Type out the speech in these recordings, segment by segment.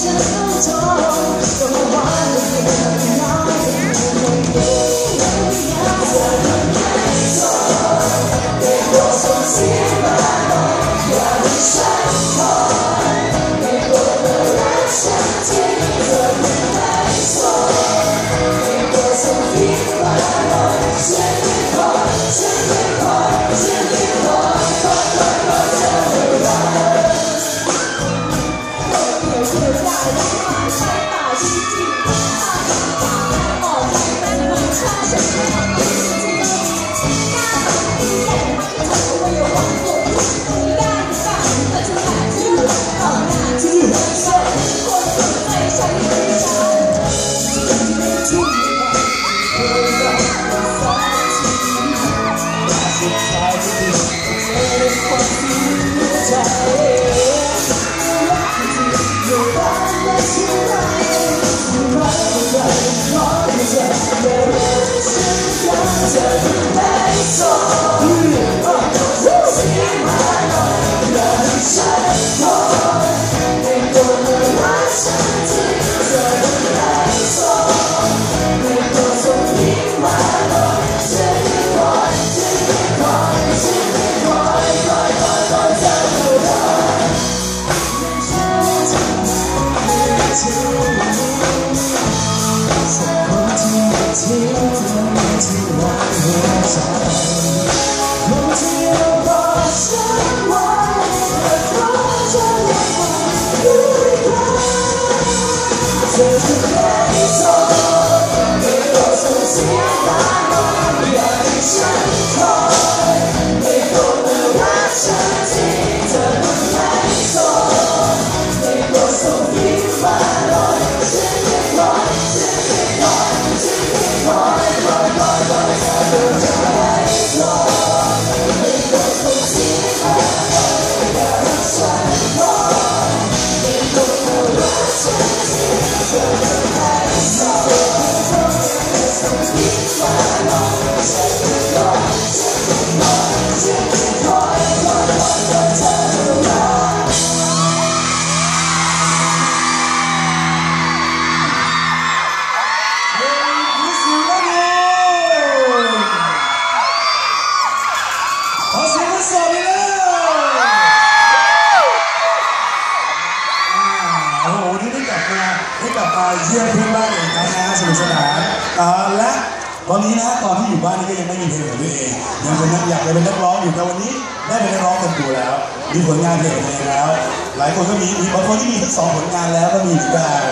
เยี่ยมเพื่อนบ้านอีกครั้งนะสนุกสนานและตอนนี้นะตอนที่อยู่บ้านนี่ก็ยังไม่มีเพลงของตัวเองยังเป็นอยากจะเป็นนักร้องอยู่แต่วันนี้ได้เป็นนักร้องเต็มตัวแล้วมีผลงานเพลงเองแล้วหลายคนก็มีบางคนที่มีทั้ง2 ผลงานแล้วก็มีเหมือนกัน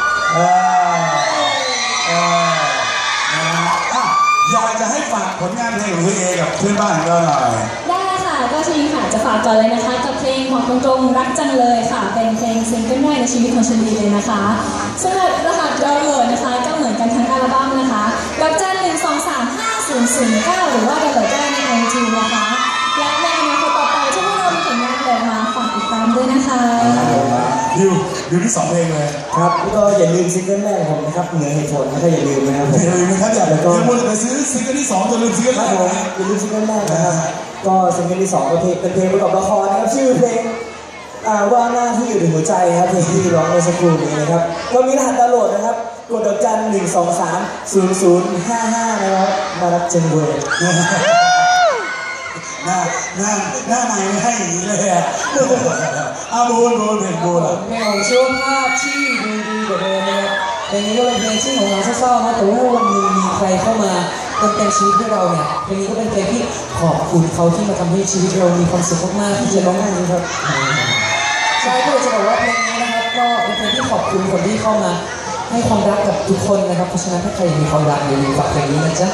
อยากจะให้ฝากผลงานเพลงของตัวเองกับเพื่อนบ้านของเราหน่อยได้ค่ะก็ชลีค่ะจะฝากก่อนเลยนะคะกับเพลงบอกตรงๆรักจังเลยค่ะเป็นเพลงซิงเกิลแรกในชีวิตของชลีเลยนะคะสำหรับรหัสดาวน์โหลดนะคะก็เหมือนกันทั้งอัลบั้มนะคะดอกจัน1235009หรือว่าดาวน์โหลดได้ใน iTunes นะคะและในอนาคตต่อไปที่พวกเรามีผลงานเลยมาฝากติดตามด้วยนะคะดิวที่2 เพลงเลยครับก็อย่าลืมซิงเกิลแรกผมนะครับเหนือเหตุผลก็อย่าลืมนะครับอย่าลืมนะครับอย่ามัวแต่ไปซื้อซิงเกิลที่2จนลืมซิงเกิลแรกอย่าลืมซิงเกิลแรกนะครับก็ซิงเกิลที่2ก็เป็นเพลงประกอบละครนะครับชื่อเพลงว่าหน้าที่อยู่ในหัวใจครับเพลงที่ร้องเมื่อสักครู่นี้นะครับก็มีรหัสดาวน์โหลดนะครับกดดอกจัน1230055นะครับมารับจังเลยหน้าไหนไม่ให้อย่างนี้เลยอ่ะบูนเพลงบูนเพลงของชื่อภาพที่ดีกว่าเดิมนะครับเพลงนี้ก็เป็นเพลงที่ของเราเศร้าๆนะแต่ว่าวันนึงมีใครเข้ามาเติมเต็มชีวิตให้เราเนี่ยเพลงนี้ก็เป็นเพลงที่ขอบคุณเขาที่มาทำให้ชีวิตเรามีความสุขมากๆที่จะร้องไห้ครับใช่ก็จะบอกว่าเพลงนี้นะครับก็เป็นเพลงที่ขอบคุณคนที่เข้ามาให้ความรักกับทุกคนนะครับเพราะฉะนั้นถ้าใครมีความรักอย่าลืมฝากเพลงนี้นะจ๊ะ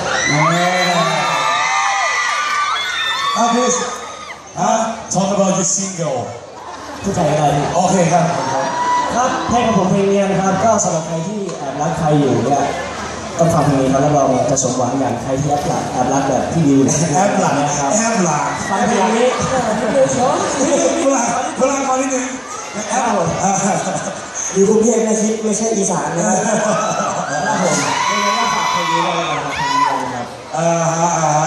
please talk about your single ผู้ชายอะไรโอเคครับครับเพลงของผมเพลงนี้นะครับก็สำหรับใครที่แอบรักใครอยู่เนี่ยต้องฟังเพลงนี้ครับแล้วเราเนี่ยจะสมหวังอย่างใครที่แอบรักแบบที่ดิวแอบหลังนะครับแอบหลังฟังเพลงนี้พลังคอนิดนึงแอบอยู่กรุงเทพนะคิดไม่ใช่อีสานนะครับผมไม่งั้นก็ฝากเพลงนี้ไว้เลยนะครับเพลงนี้นะครับ